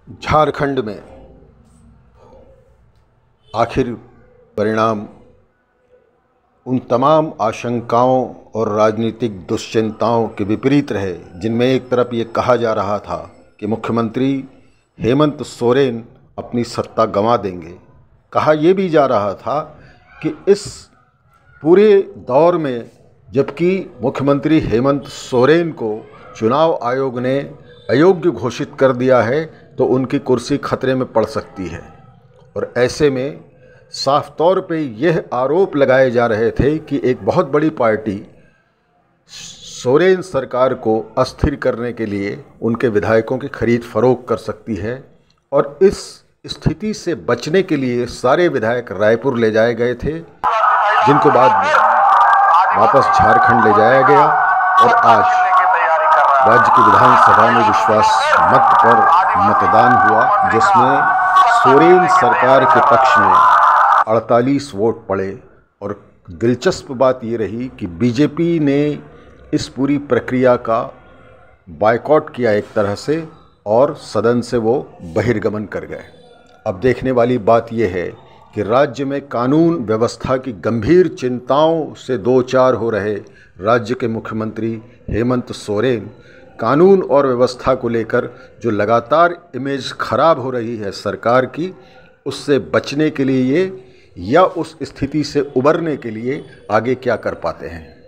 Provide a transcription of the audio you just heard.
झारखंड में आखिर परिणाम उन तमाम आशंकाओं और राजनीतिक दुश्चिंताओं के विपरीत रहे, जिनमें एक तरफ ये कहा जा रहा था कि मुख्यमंत्री हेमंत सोरेन अपनी सत्ता गंवा देंगे। कहा यह भी जा रहा था कि इस पूरे दौर में जबकि मुख्यमंत्री हेमंत सोरेन को चुनाव आयोग ने अयोग्य घोषित कर दिया है तो उनकी कुर्सी खतरे में पड़ सकती है। और ऐसे में साफ तौर पे यह आरोप लगाए जा रहे थे कि एक बहुत बड़ी पार्टी सोरेन सरकार को अस्थिर करने के लिए उनके विधायकों की खरीद फरोख्त कर सकती है। और इस स्थिति से बचने के लिए सारे विधायक रायपुर ले जाए गए थे, जिनको बाद में वापस झारखंड ले जाया गया। और आज राज्य की विधानसभा में विश्वास मत पर मतदान हुआ, जिसमें सोरेन सरकार के पक्ष में 48 वोट पड़े। और दिलचस्प बात ये रही कि बीजेपी ने इस पूरी प्रक्रिया का बायकॉट किया एक तरह से, और सदन से वो बहिर्गमन कर गए। अब देखने वाली बात यह है कि राज्य में कानून व्यवस्था की गंभीर चिंताओं से दो चार हो रहे राज्य के मुख्यमंत्री हेमंत सोरेन कानून और व्यवस्था को लेकर जो लगातार इमेज खराब हो रही है सरकार की, उससे बचने के लिए या उस स्थिति से उबरने के लिए आगे क्या कर पाते हैं।